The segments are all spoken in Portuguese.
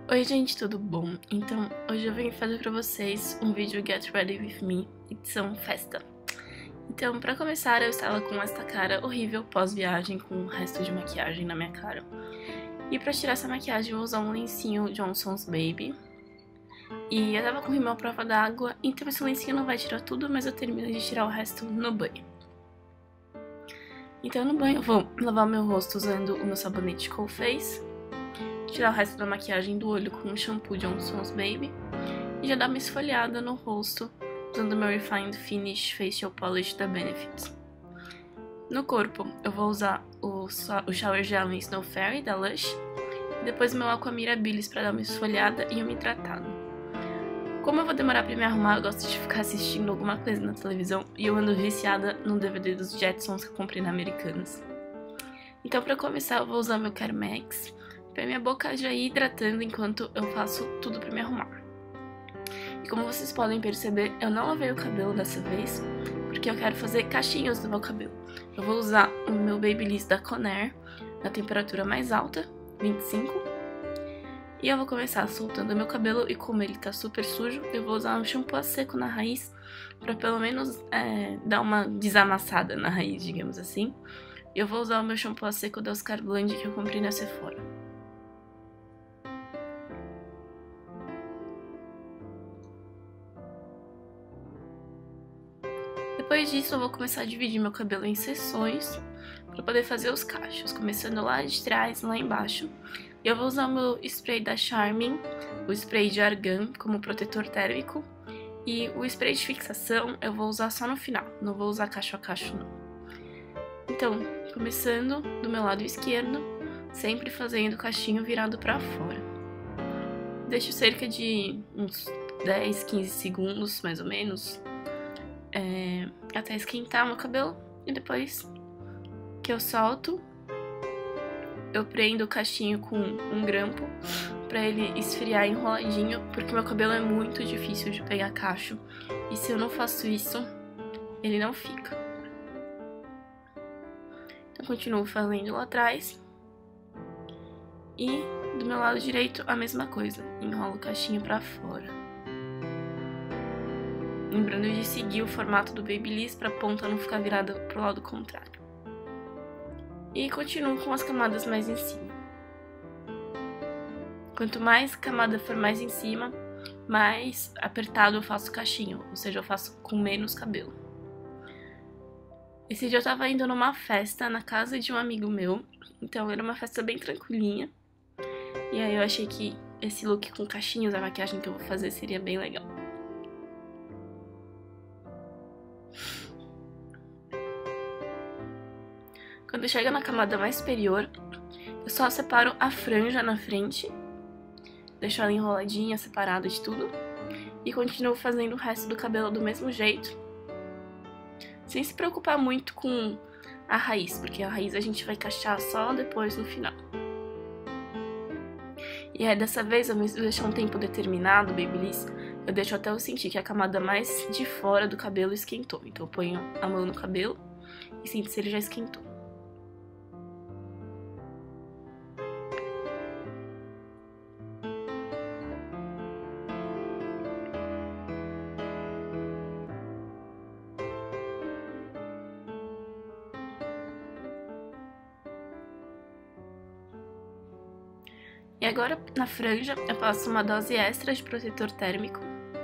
Oi gente, tudo bom? Então, hoje eu vim fazer pra vocês um vídeo Get Ready With Me, edição festa. Então, pra começar, eu estava com esta cara horrível pós-viagem, com o resto de maquiagem na minha cara. E pra tirar essa maquiagem eu vou usar um lencinho Johnson's Baby. E eu tava com rímel à prova d'água, então esse lencinho não vai tirar tudo, mas eu termino de tirar o resto no banho. Então no banho eu vou lavar meu rosto usando o meu sabonete Cool Face, tirar o resto da maquiagem do olho com o shampoo Johnson's Baby e já dar uma esfoliada no rosto usando o meu Refined Finish Facial Polish da Benefit. No corpo eu vou usar o Shower Gel em Snow Fairy da Lush e depois o meu Aqua Mirabilis para dar uma esfoliada e uma hidratada. Como eu vou demorar pra me arrumar, eu gosto de ficar assistindo alguma coisa na televisão e eu ando viciada no DVD dos Jetsons que eu comprei na Americanas. Então pra começar eu vou usar meu Carmex pra minha boca já ir hidratando enquanto eu faço tudo pra me arrumar. E como vocês podem perceber, eu não lavei o cabelo dessa vez, porque eu quero fazer cachinhos no meu cabelo. Eu vou usar o meu Babyliss da Conair na temperatura mais alta, 25. E eu vou começar soltando meu cabelo e como ele tá super sujo, eu vou usar um shampoo a seco na raiz pra pelo menos dar uma desamassada na raiz, digamos assim. E eu vou usar o meu shampoo a seco da Oscar Blend que eu comprei na Sephora. Depois disso eu vou começar a dividir meu cabelo em seções para poder fazer os cachos, começando lá de trás, lá embaixo. E eu vou usar o meu spray da Charmin, o spray de argan como protetor térmico. E o spray de fixação eu vou usar só no final, não vou usar cacho a cacho não. Então, começando do meu lado esquerdo, sempre fazendo o cachinho virado para fora. Deixo cerca de uns 10, 15 segundos, mais ou menos, até esquentar meu cabelo. E depois que eu solto, eu prendo o cachinho com um grampo pra ele esfriar enroladinho, porque meu cabelo é muito difícil de pegar cacho. E se eu não faço isso, ele não fica. Então continuo fazendo lá atrás. E do meu lado direito a mesma coisa, enrolo o cachinho pra fora. Lembrando de seguir o formato do Babyliss pra ponta não ficar virada pro lado contrário. E continuo com as camadas mais em cima. Quanto mais camada for mais em cima, mais apertado eu faço o cachinho, ou seja, eu faço com menos cabelo. Esse dia eu tava indo numa festa na casa de um amigo meu, então era uma festa bem tranquilinha. E aí eu achei que esse look com cachinhos, a maquiagem que eu vou fazer, seria bem legal. Quando chega na camada mais superior, eu só separo a franja na frente, deixo ela enroladinha, separada de tudo, e continuo fazendo o resto do cabelo do mesmo jeito, sem se preocupar muito com a raiz, porque a raiz a gente vai cachar só depois no final. E aí dessa vez, eu vou deixar um tempo determinado, Babyliss, eu deixo até eu sentir que a camada mais de fora do cabelo esquentou. Então eu ponho a mão no cabelo e sinto se ele já esquentou. E agora, na franja, eu passo uma dose extra de protetor térmico,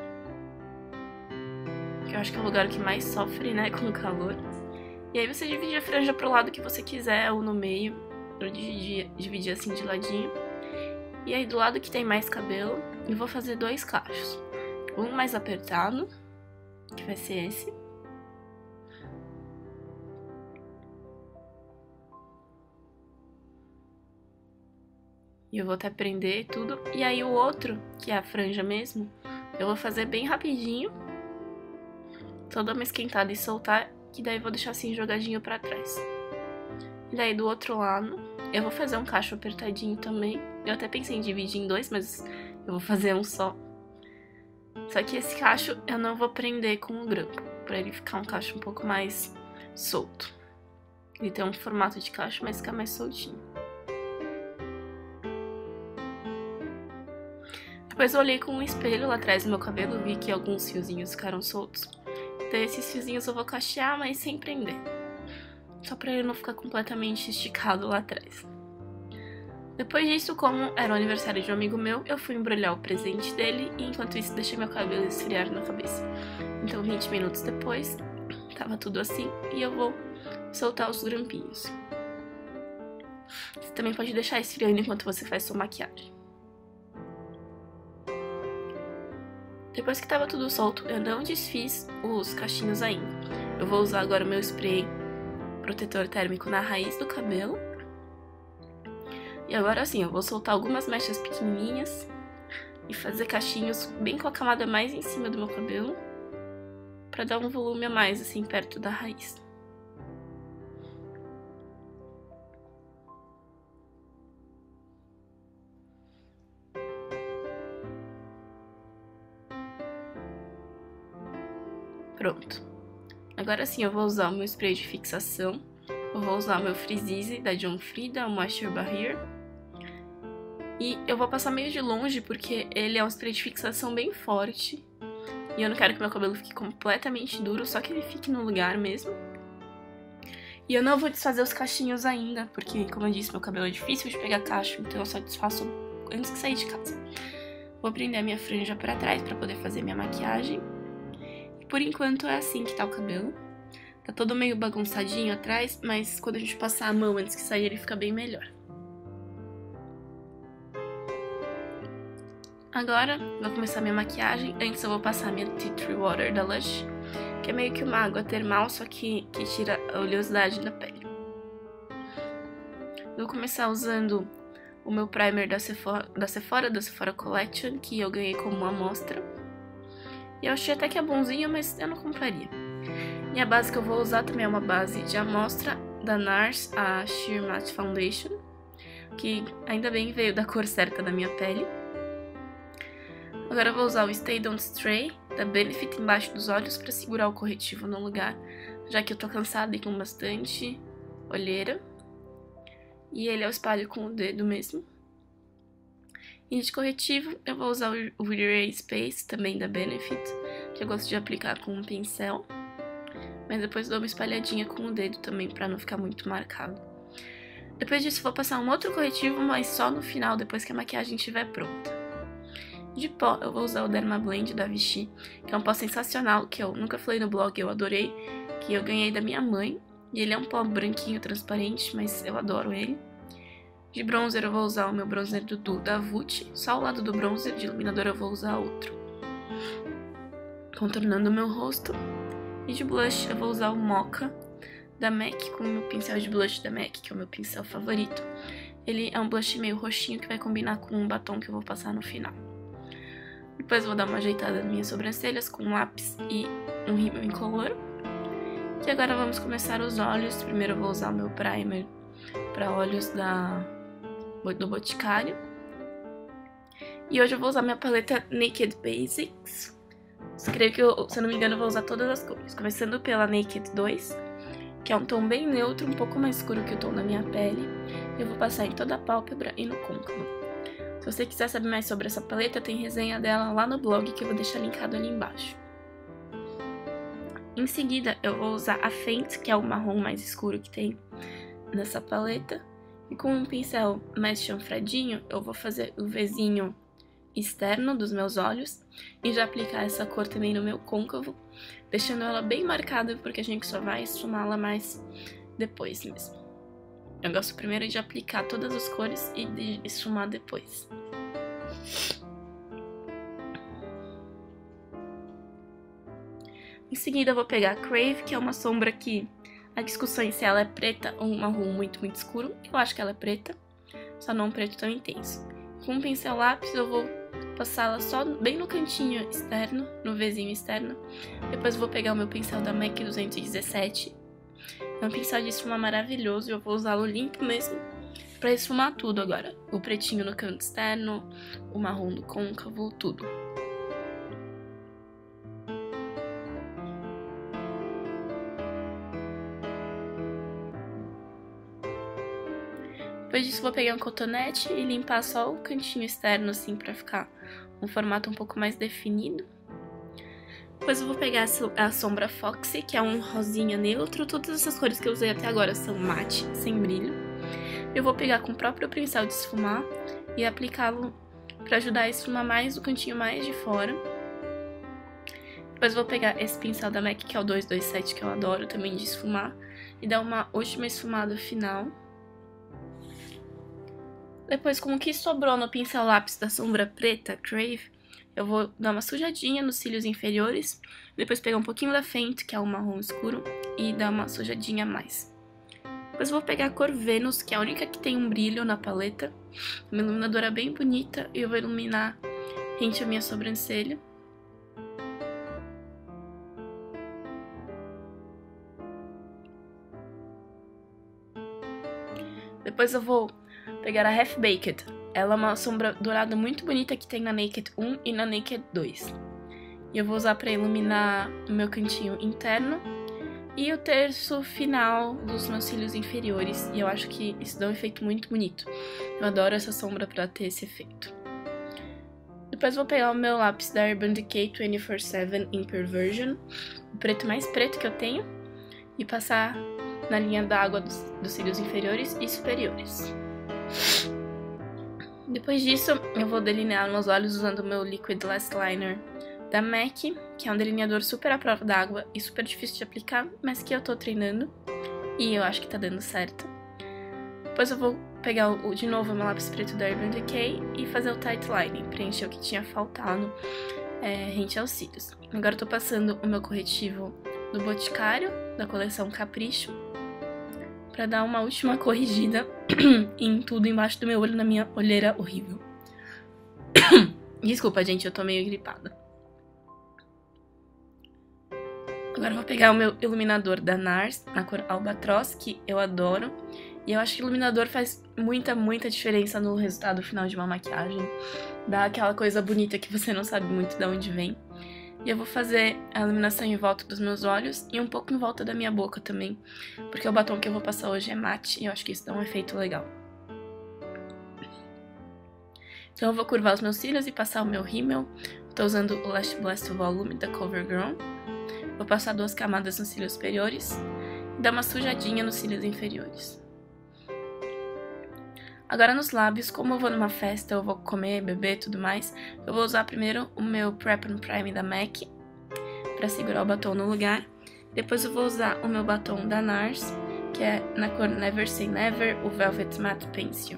que eu acho que é o lugar que mais sofre, né, com o calor. E aí você divide a franja pro lado que você quiser, ou no meio, ou dividir assim de ladinho. E aí do lado que tem mais cabelo, eu vou fazer dois cachos. Um mais apertado, que vai ser esse. E eu vou até prender tudo. E aí o outro, que é a franja mesmo, eu vou fazer bem rapidinho. Só dar uma esquentada e soltar, que daí eu vou deixar assim jogadinho pra trás. E daí do outro lado, eu vou fazer um cacho apertadinho também. Eu até pensei em dividir em dois, mas eu vou fazer um só. Só que esse cacho eu não vou prender com o grampo, pra ele ficar um cacho um pouco mais solto. Ele tem um formato de cacho, mas fica mais soltinho. Depois eu olhei com um espelho lá atrás do meu cabelo, vi que alguns fiozinhos ficaram soltos. Então esses fiozinhos eu vou cachear, mas sem prender. Só pra ele não ficar completamente esticado lá atrás. Depois disso, como era o aniversário de um amigo meu, eu fui embrulhar o presente dele e enquanto isso deixei meu cabelo esfriar na cabeça. Então 20 minutos depois, tava tudo assim e eu vou soltar os grampinhos. Você também pode deixar esfriando enquanto você faz sua maquiagem. Depois que tava tudo solto, eu não desfiz os cachinhos ainda. Eu vou usar agora o meu spray protetor térmico na raiz do cabelo. E agora sim, eu vou soltar algumas mechas pequenininhas e fazer cachinhos bem com a camada mais em cima do meu cabelo, pra dar um volume a mais, assim, perto da raiz. Pronto. Agora sim, eu vou usar o meu spray de fixação. Eu vou usar o meu Freeze Easy da John Frieda, o Moisture Barrier. E eu vou passar meio de longe porque ele é um spray de fixação bem forte. E eu não quero que meu cabelo fique completamente duro, só que ele fique no lugar mesmo. E eu não vou desfazer os cachinhos ainda, porque, como eu disse, meu cabelo é difícil de pegar cacho, então eu só desfaço antes de sair de casa. Vou prender a minha franja pra trás pra poder fazer minha maquiagem. E por enquanto é assim que tá o cabelo. Tá todo meio bagunçadinho atrás, mas quando a gente passar a mão antes que sair ele fica bem melhor. Agora, vou começar minha maquiagem. Antes eu vou passar minha Tea Tree Water da Lush, que é meio que uma água termal, só que tira a oleosidade da pele. Vou começar usando o meu primer da Sephora Collection, que eu ganhei como uma amostra. E eu achei até que é bonzinho, mas eu não compraria. E a base que eu vou usar também é uma base de amostra da NARS, a Sheer Matte Foundation, que ainda bem veio da cor certa da minha pele. Agora eu vou usar o Stay Don't Stray, da Benefit, embaixo dos olhos para segurar o corretivo no lugar, já que eu tô cansada e com bastante olheira. E ele eu espalho com o dedo mesmo. E de corretivo eu vou usar o Erase Space, também da Benefit, que eu gosto de aplicar com um pincel. Mas depois dou uma espalhadinha com o dedo também, para não ficar muito marcado. Depois disso vou passar um outro corretivo, mas só no final, depois que a maquiagem estiver pronta. De pó, eu vou usar o Dermablend da Vichy, que é um pó sensacional, que eu nunca falei no blog, eu adorei, que eu ganhei da minha mãe. E ele é um pó branquinho, transparente, mas eu adoro ele. De bronzer eu vou usar o meu bronzer Dudu da Vult, só o lado do bronzer, de iluminador eu vou usar outro. Contornando o meu rosto. E de blush eu vou usar o Mocha da MAC, com o meu pincel de blush da MAC, que é o meu pincel favorito. Ele é um blush meio roxinho que vai combinar com um batom que eu vou passar no final. Depois eu vou dar uma ajeitada nas minhas sobrancelhas com um lápis e um rímel incolor. E agora vamos começar os olhos. Primeiro eu vou usar o meu primer para olhos do Boticário. E hoje eu vou usar minha paleta Naked Basics. Creio que, se eu não me engano, eu vou usar todas as cores. Começando pela Naked 2, que é um tom bem neutro, um pouco mais escuro que o tom da minha pele. Eu vou passar em toda a pálpebra e no côncavo. Se você quiser saber mais sobre essa paleta, tem resenha dela lá no blog, que eu vou deixar linkado ali embaixo. Em seguida, eu vou usar a Faint, que é o marrom mais escuro que tem nessa paleta. E com um pincel mais chanfradinho, eu vou fazer o Vzinho externo dos meus olhos e já aplicar essa cor também no meu côncavo, deixando ela bem marcada, porque a gente só vai esfumá-la mais depois mesmo. Eu gosto primeiro de aplicar todas as cores e de esfumar depois. Em seguida eu vou pegar a Crave, que é uma sombra que a discussão em se ela é preta ou um marrom muito escuro. Eu acho que ela é preta, só não um preto tão intenso. Com um pincel lápis eu vou passá-la só bem no cantinho externo, no Vzinho externo. Depois eu vou pegar o meu pincel da MAC 217. É um pincel de esfumar maravilhoso e eu vou usá-lo limpo mesmo pra esfumar tudo agora. O pretinho no canto externo, o marrom do côncavo, tudo. Depois disso vou pegar um cotonete e limpar só o cantinho externo assim pra ficar um formato um pouco mais definido. Depois eu vou pegar a sombra Foxy, que é um rosinha neutro. Todas essas cores que eu usei até agora são mate, sem brilho. Eu vou pegar com o próprio pincel de esfumar e aplicá-lo para ajudar a esfumar mais o cantinho mais de fora. Depois eu vou pegar esse pincel da MAC, que é o 227, que eu adoro também de esfumar, e dar uma última esfumada final. Depois, com o que sobrou no pincel lápis da sombra preta, Crave, eu vou dar uma sujadinha nos cílios inferiores, depois pegar um pouquinho da Faint, que é o marrom escuro, e dar uma sujadinha a mais. Depois eu vou pegar a cor Venus, que é a única que tem um brilho na paleta, uma iluminadora bem bonita, e eu vou iluminar rente a minha sobrancelha. Depois eu vou pegar a Half Baked. Ela é uma sombra dourada muito bonita que tem na Naked 1 e na Naked 2. E eu vou usar para iluminar o meu cantinho interno e o terço final dos meus cílios inferiores. E eu acho que isso dá um efeito muito bonito. Eu adoro essa sombra para ter esse efeito. Depois vou pegar o meu lápis da Urban Decay 24/7 Imperversion, o preto mais preto que eu tenho, e passar na linha d'água dos cílios inferiores e superiores. Depois disso, eu vou delinear meus olhos usando o meu Liquid Lash Liner da MAC, que é um delineador super à prova d'água e super difícil de aplicar, mas que eu tô treinando e eu acho que tá dando certo. Depois eu vou pegar de novo o meu lápis preto da Urban Decay e fazer o Tight Lining, preencher o que tinha faltado rente aos cílios. Agora eu tô passando o meu corretivo do Boticário, da coleção Capricho, pra dar uma última corrigida em tudo embaixo do meu olho, na minha olheira horrível. Desculpa, gente, eu tô meio gripada. Agora eu vou pegar o meu iluminador da NARS, na cor Albatross, que eu adoro. E eu acho que o iluminador faz muita diferença no resultado final de uma maquiagem. Dá aquela coisa bonita que você não sabe muito de onde vem. E eu vou fazer a iluminação em volta dos meus olhos e um pouco em volta da minha boca também, porque o batom que eu vou passar hoje é mate e eu acho que isso dá um efeito legal. Então eu vou curvar os meus cílios e passar o meu rímel. Tô usando o Lash Blast Volume da CoverGirl. Vou passar 2 camadas nos cílios superiores e dar uma sujadinha nos cílios inferiores. Agora nos lábios, como eu vou numa festa, eu vou comer, beber e tudo mais, eu vou usar primeiro o meu Prep and Prime da MAC pra segurar o batom no lugar. Depois eu vou usar o meu batom da NARS, que é na cor Never Say Never, o Velvet Matte Pencil.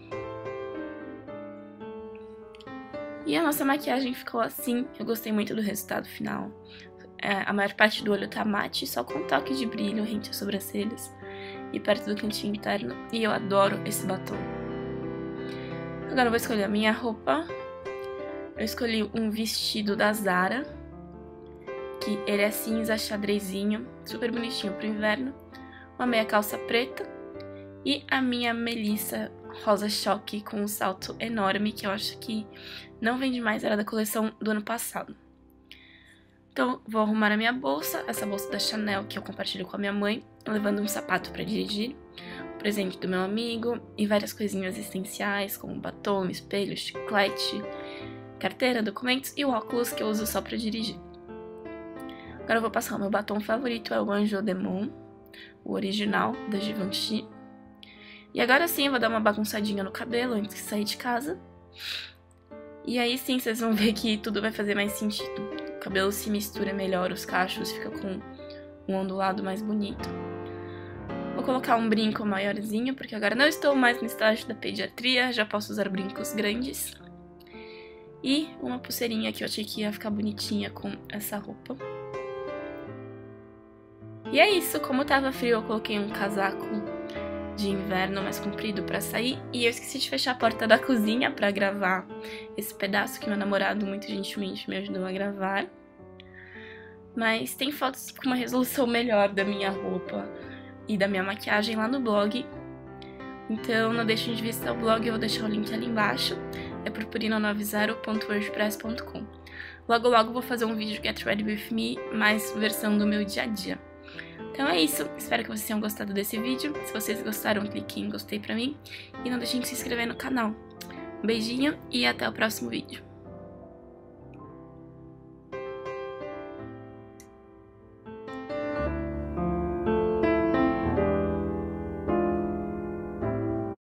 E a nossa maquiagem ficou assim, eu gostei muito do resultado final. A maior parte do olho tá mate, só com um toque de brilho rente às sobrancelhas e perto do cantinho interno, e eu adoro esse batom. Agora eu vou escolher a minha roupa. Eu escolhi um vestido da Zara, que ele é cinza xadrezinho, super bonitinho pro inverno, uma meia calça preta e a minha Melissa rosa choque com um salto enorme, que eu acho que não vende mais, era da coleção do ano passado. Então, vou arrumar a minha bolsa, essa bolsa da Chanel que eu compartilho com a minha mãe, levando um sapato para dirigir, um presente do meu amigo e várias coisinhas essenciais, como batom, espelho, chiclete, carteira, documentos e o óculos que eu uso só para dirigir. Agora eu vou passar o meu batom favorito, é o Anjo Demon, o original da Givenchy. E agora sim eu vou dar uma bagunçadinha no cabelo antes de sair de casa. E aí sim vocês vão ver que tudo vai fazer mais sentido. O cabelo se mistura melhor, os cachos ficam com um ondulado mais bonito. Vou colocar um brinco maiorzinho, porque agora não estou mais no estágio da pediatria, já posso usar brincos grandes. E uma pulseirinha que eu achei que ia ficar bonitinha com essa roupa. E é isso, como tava frio eu coloquei um casaco de inverno mais comprido pra sair. E eu esqueci de fechar a porta da cozinha pra gravar esse pedaço que meu namorado muito gentilmente me ajudou a gravar. Mas tem fotos com uma resolução melhor da minha roupa e da minha maquiagem lá no blog. Então não deixem de visitar o blog, eu vou deixar o link ali embaixo. É purpurina90.wordpress.com. Logo logo vou fazer um vídeo Get Ready With Me, mais versão do meu dia a dia. Então é isso, espero que vocês tenham gostado desse vídeo. Se vocês gostaram, clique em gostei pra mim. E não deixem de se inscrever no canal. Um beijinho e até o próximo vídeo.